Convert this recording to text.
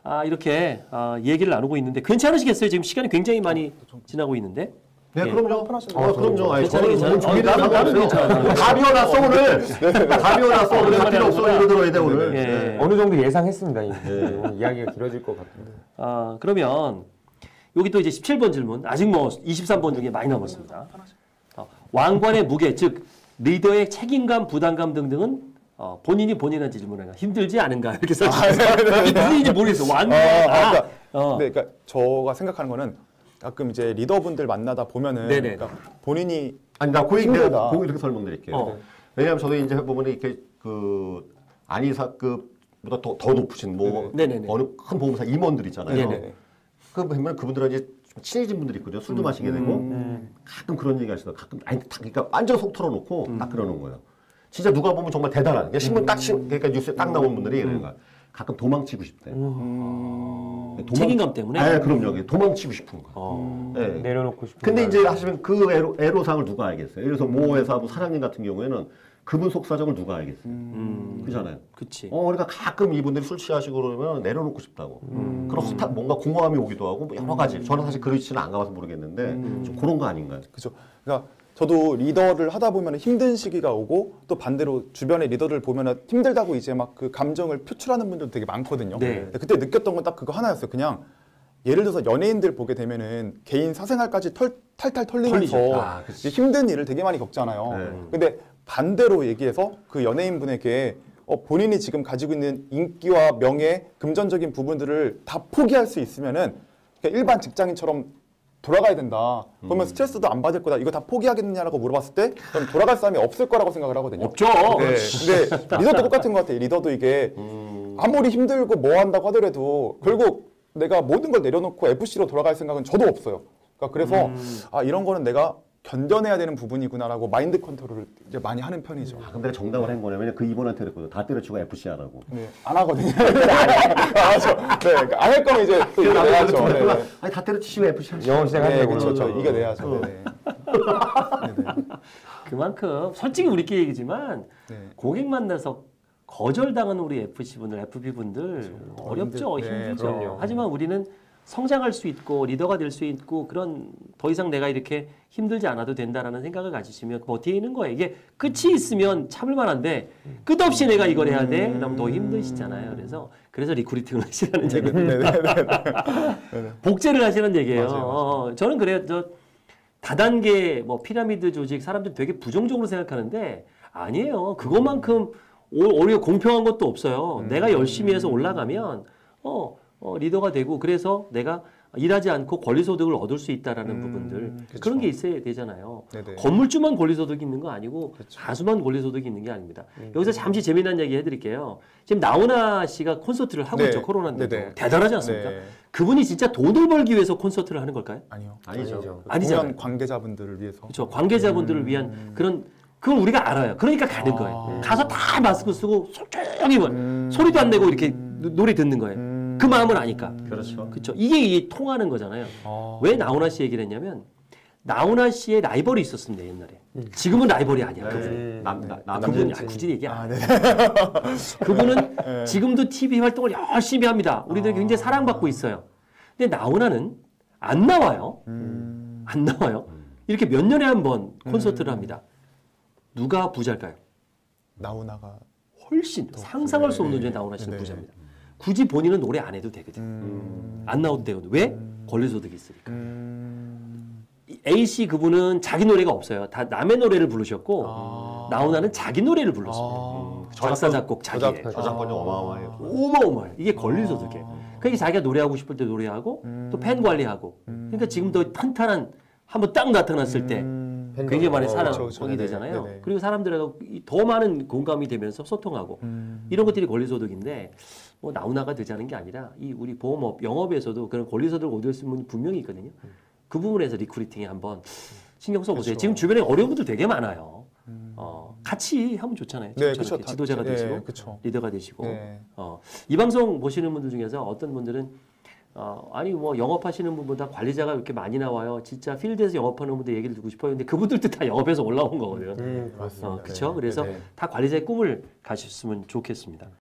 이렇게 얘기를 나누고 있는데 괜찮으시겠어요? 지금 시간이 굉장히 많이 지나고 있는데. 네, 예. 그럼요. 그럼요. 아니, 괜찮아요, 저는 괜찮아요. 나는 괜찮아요. 다 비워놨어, 오늘. 다 비워놨어. 오늘 할 필요 없어. 이거 들어야 돼, 오늘. 예. 어느 정도 예상했습니다. 이야기가 길어질 것 같은데. 그러면 여기 또 이제 17번 질문. 아직 뭐 23번 중에 많이 남았습니다. 왕관의 무게, 즉 리더의 책임감, 부담감 등등은 본인이 본인한테 질문해요. 힘들지 않은가 이렇게 써주셨어요. 이게 무슨 일인지 모르겠어. 왕관. 네, 그러니까 제가 생각하는 거는 가끔 이제 리더분들 만나다 보면은 그러니까 본인이 아니, 나 그 얘기 힘들다. 내가 이렇게 설명드릴게요. 왜냐하면 저도 이제 보면 이렇게 안이사급보다 더 높으신 어느 큰 보험사 임원들 있잖아요. 그 보면 그분들은 이제 좀 친해진 분들이 있거든요. 술도 마시게 되고 가끔 그런 얘기 하시더라고요. 가끔 그러니까 완전 속 털어놓고 딱 그러는 거예요. 진짜 누가 보면 정말 대단한. 그러니까 신문 그러니까 뉴스에 딱 나온 분들이 그러니까 가끔 도망치고 싶대. 책임감 때문에? 네, 그럼요. 도망치고 싶은 거. 네. 내려놓고 싶은 근데 이제 하시면 그 애로사항을 누가 알겠어요? 예를 들어서 모 회사 사장님 같은 경우에는 그분 속사정을 누가 알겠어요? 그잖아요. 그치. 그러니까 가끔 이분들이 술 취하시고 그러면 내려놓고 싶다고. 그런 뭔가 공허함이 오기도 하고 뭐 여러 가지. 저는 사실 그렇지는 안 가봐서 모르겠는데 좀 그런 거 아닌가요? 그렇죠. 그러니까 저도 리더를 하다 보면 힘든 시기가 오고 또 반대로 주변의 리더들 보면 힘들다고 이제 막 그 감정을 표출하는 분들도 되게 많거든요. 네. 그때 느꼈던 건 딱 그거 하나였어요. 그냥 예를 들어서 연예인들 보게 되면은 개인 사생활까지 탈탈 털리면서 힘든 일을 되게 많이 겪잖아요. 근데 반대로 얘기해서 그 연예인분에게 본인이 지금 가지고 있는 인기와 명예, 금전적인 부분들을 다 포기할 수 있으면은 그냥 일반 직장인처럼 돌아가야 된다. 그러면 스트레스도 안 받을 거다. 이거 다 포기하겠느냐라고 물어봤을 때 저는 돌아갈 사람이 없을 거라고 생각을 하거든요. 없죠. 네. 근데 리더도 똑같은 것 같아요. 리더도 이게 아무리 힘들고 뭐 한다고 하더라도 결국 내가 모든 걸 내려놓고 FC로 돌아갈 생각은 저도 없어요. 그러니까 그래서 이런 거는 내가 견뎌내야 되는 부분이구나라고 마인드 컨트롤을 이제 많이 하는 편이죠. 그럼 내가 정답을 한 거냐? 왜냐면 그 이번한테 그랬거든. 다 때려치고 FC 하라고. 네, 안 하거든요. 안 할 거면 이제 또 이겨내야죠. 아니 다 때려치시고 FC 하시죠. 영어 시작하려고. 그렇죠. 저 이겨내야죠. 그만큼 솔직히 우리끼리 얘기지만 고객 만나서 거절당하는 우리 FC분들, FB분들 어렵죠. 힘들죠. 하지만 우리는 성장할 수 있고 리더가 될 수 있고 그런 더 이상 내가 이렇게 힘들지 않아도 된다라는 생각을 가지시면 버티는 거예요. 이게 끝이 있으면 참을 만한데 끝없이 내가 이걸 해야 돼? 그러면 더 힘드시잖아요. 그래서 리크루팅을 하시라는 얘기예요. 복제를 하시는 얘기예요. 맞아요. 저는 그래요. 다단계 피라미드 조직 사람들 되게 부정적으로 생각하는데 아니에요. 그것만큼 오히려 공평한 것도 없어요. 내가 열심히 해서 올라가면 리더가 되고 그래서 내가 일하지 않고 권리소득을 얻을 수 있다라는 부분들 그쵸. 그런 게 있어야 되잖아요. 네네. 건물주만 권리소득이 있는 거 아니고 다수만 권리소득이 있는 게 아닙니다. 여기서 잠시 재미난 얘기 해드릴게요. 지금 나훈아 씨가 콘서트를 하고 있죠. 코로나인데도. 대단하지 않습니까? 그분이 진짜 돈을 벌기 위해서 콘서트를 하는 걸까요? 아니요. 아니죠. 아니잖아요. 공연 관계자분들을 위해서. 그렇죠. 관계자분들을 위한 그걸 우리가 알아요. 그러니까 가는 거예요. 가서 다 마스크 쓰고 솔직히 소리도 안 내고 이렇게 노래 듣는 거예요. 그 마음을 아니까. 그렇죠. 그렇죠. 이게 통하는 거잖아요. 왜 나훈아 씨 얘기를 했냐면 나훈아 씨의 라이벌이 있었습니다 옛날에. 지금은 라이벌이 아니야. 그분 굳이 얘기 안 해. 그분은 지금도 TV 활동을 열심히 합니다. 우리들이 굉장히 사랑받고 있어요. 근데 나훈아는 안 나와요. 안 나와요. 이렇게 몇 년에 한 번 콘서트를 합니다. 누가 부자일까요? 나훈아가 훨씬 상상할 수 없는 나훈아 씨는 부자입니다. 굳이 본인은 노래 안 해도 되거든. 안 나와도 되거든. 왜? 권리소득이 있으니까. A씨 그분은 자기 노래가 없어요. 다 남의 노래를 부르셨고 나훈아는 자기 노래를 불렀습니다. 작사 작곡 자기예요. 저작권이 어마어마해요. 어마어마해요. 이게 권리소득이에요. 그러니까 자기가 노래하고 싶을 때 노래하고 또 팬 관리하고 그러니까 지금 더 탄탄한 한번 딱 나타났을 때 굉장히 많이 사랑이 되잖아요. 네네. 그리고 사람들하고 더 많은 공감이 되면서 소통하고 이런 것들이 권리소득인데 나훈아가 되자는 게 아니라 이 우리 보험업, 영업에서도 그런 권리소득을 얻을 수 있는 분이 분명히 있거든요. 그 부분에서 리크루팅에 한번 신경 써보세요. 그렇죠. 지금 주변에 어려운 분들 되게 많아요. 같이 하면 좋잖아요. 네, 그렇죠. 지도자가 되시고 그렇죠. 리더가 되시고 네. 이 방송 보시는 분들 중에서 어떤 분들은 아니 영업하시는 분보다 관리자가 이렇게 많이 나와요. 진짜 필드에서 영업하는 분들 얘기를 듣고 싶어요. 근데 그분들도 다 영업에서 올라온 거거든요. 맞습니다. 그렇죠. 네. 그래서 네. 다 관리자의 꿈을 가셨으면 좋겠습니다.